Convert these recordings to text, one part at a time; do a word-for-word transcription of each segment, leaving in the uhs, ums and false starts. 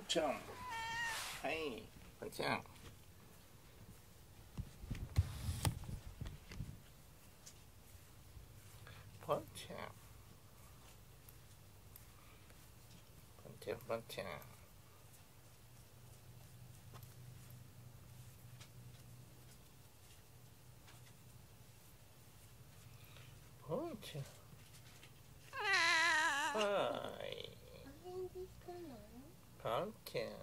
ちゃん、はい、ポンちゃん。ポンちゃん。ポンちゃん、ポンちゃん。ポンちゃん。はい。ポンちゃん。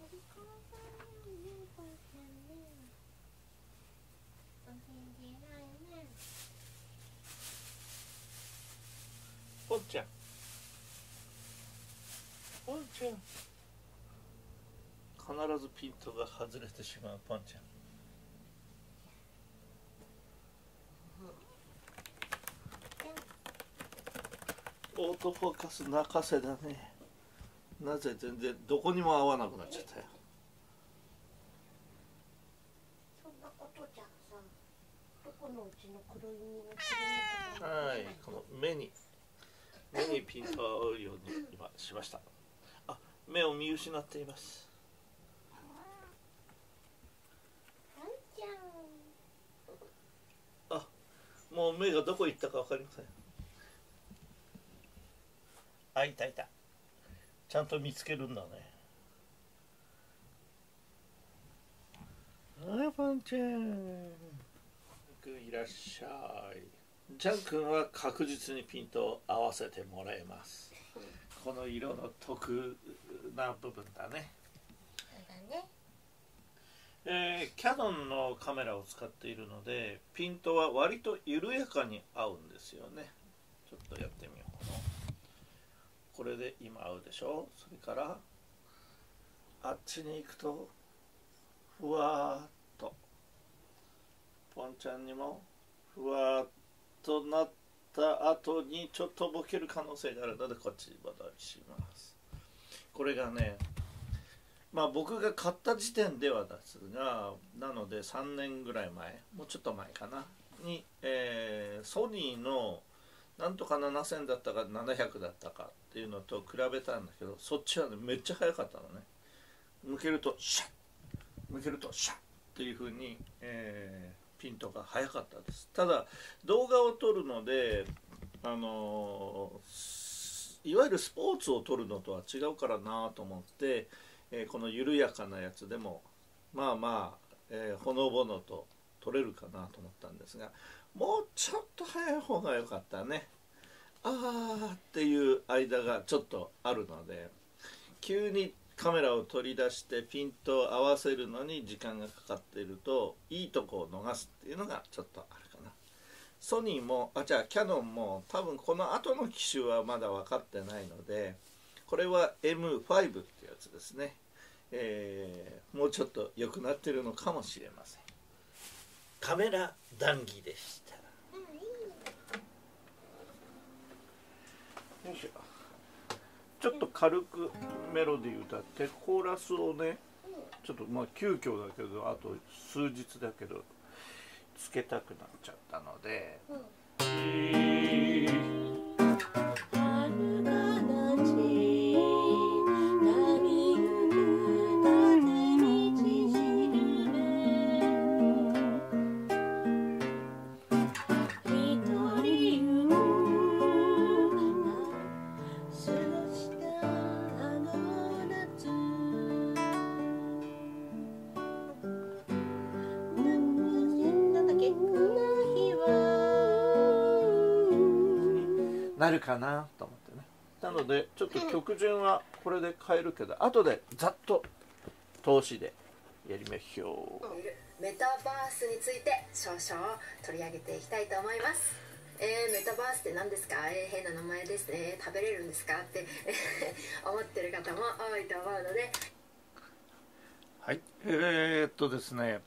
ポンちゃん。ポンちゃん。必ずピントが外れてしまうポンちゃん。オートフォーカス泣かせだね。なぜ全然どこにも合わなくなっちゃったよ。 そんなことじゃさ、どこのうちの黒い実がはい、この目に目にピントを合うように今しました。あ、目を見失っています。あ、もう目がどこ行ったかわかりません。あ、いたいた。ちゃんと見つけるんだね。はい、ポンちゃん。いらっしゃい。ジャン君は確実にピントを合わせてもらえます。この色の得な部分だね。 そうだね。 えー、キヤノンのカメラを使っているので、ピントは割と緩やかに合うんですよね。ちょっとやってみようかな。これで今合うでしょ。それからあっちに行くとふわーっとポンちゃんにもふわーっとなった後にちょっとボケる可能性があるのでこっちに戻りします。これがね、まあ僕が買った時点ではですが、なのでさんねんぐらい前、もうちょっと前かなに、えー、ソニーのなんとかななせんだったかななひゃくだったかっていうのと比べたんだけど、そっちはねめっちゃ速かったのね。向けるとシャッ、向けるとシャッっていう風に、えー、ピントが速かったです。ただ動画を撮るので、あのー、いわゆるスポーツを撮るのとは違うからなと思って、えー、この緩やかなやつでもまあまあ、えー、ほのぼのと撮れるかなと思ったんですが、もうちょっと早い方が良かったね。あーっていう間がちょっとあるので、急にカメラを取り出してピントを合わせるのに時間がかかっているといいとこを逃すっていうのがちょっとあるかな。ソニーもあじゃあキヤノンも多分この後の機種はまだ分かってないので、これは エムファイブ っていうやつですね。えー、もうちょっと良くなってるのかもしれません。カメラ談義でした。よいしょ。ちょっと軽くメロディー歌ってコーラスをね、ちょっとまあ急遽だけどあと数日だけどつけたくなっちゃったので、うんえーなるかなと思ってね。なのでちょっと曲順はこれで変えるけど、後でざっと通しでやりましょう。 メタバースについて少々取り上げていきたいと思います。えー、メタバースって何ですか、えー、変な名前ですね、食べれるんですかって思ってる方も多いと思うので、 はいえー、っとですね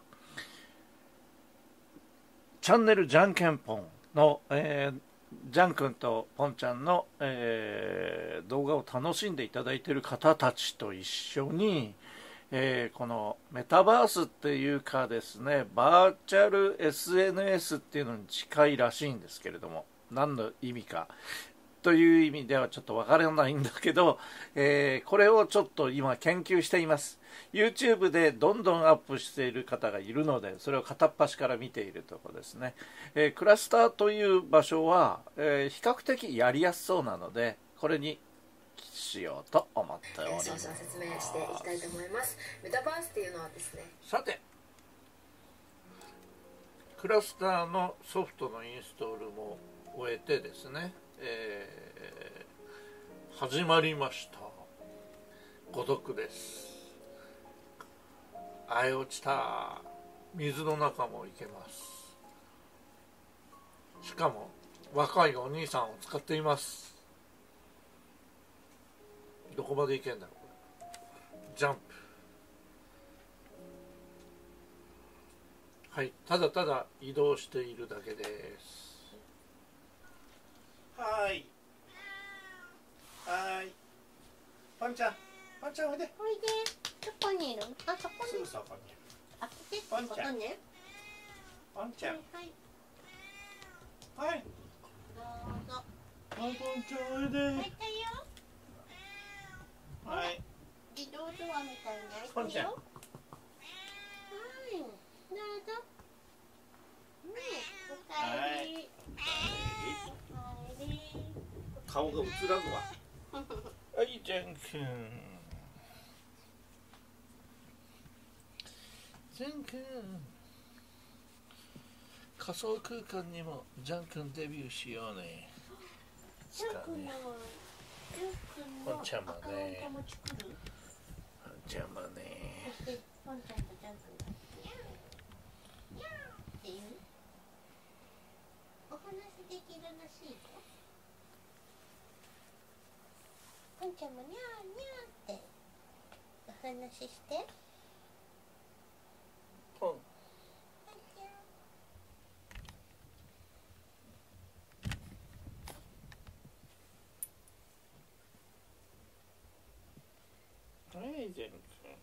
チャンネルじゃんけんぽんの、えージャン君とポンちゃんの、えー、動画を楽しんでいただいている方たちと一緒に、えー、このメタバースっていうかですね、バーチャル エスエヌエス っていうのに近いらしいんですけれども、何の意味かという意味ではちょっとわからないんだけど、えー、これをちょっと今研究しています。 YouTube でどんどんアップしている方がいるので、それを片っ端から見ているところですね。えー、クラスターという場所は、えー、比較的やりやすそうなので、これにしようと思っております。 少々説明していきたいと思います。メタバースっていうのはですね、 さてクラスターのソフトのインストールも終えてですね、えー、始まりました。誤読です。あえ落ちた。水の中も行けます。しかも若いお兄さんを使っています。どこまで行けんだろうこれ。ジャンプ。はい、ただただ移動しているだけです。はい。はい。パンちゃん、パンちゃんおいで。 おいで。どこにいる？あ、そこに。 すぐそこに。 開けてってことね。 パンちゃん。 はいはい。はい。 どうぞ。 パンちゃんおいで。 開いたよ。 はい。 自動ドアみたいに開いパンちゃん。 たよ。はい。どうぞ。ねえ、おかえり。おかえり。 顔が映らんのわ。はい、ジャン君。ジャン君。仮想空間にもジャン君デビューしようね。 ジャン君の、ジャン君のアカウントも作る。 パンちゃんもね。 そして、パンちゃんとジャン君が。っていう。お話できるらしいよ。パンちゃんもにゃーにゃーってお話しして。 パン。はい、ジャン君。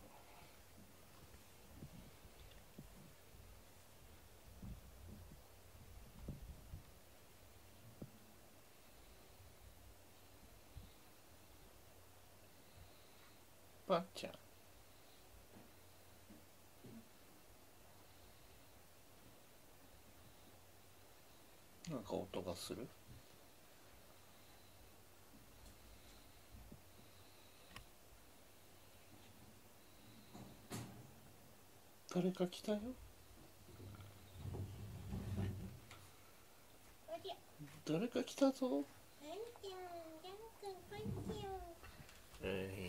パンちゃん。なんか音がする？誰か来たよ。誰か来たぞ。 パンちゃん、ジャン君、パンちゃん。 えー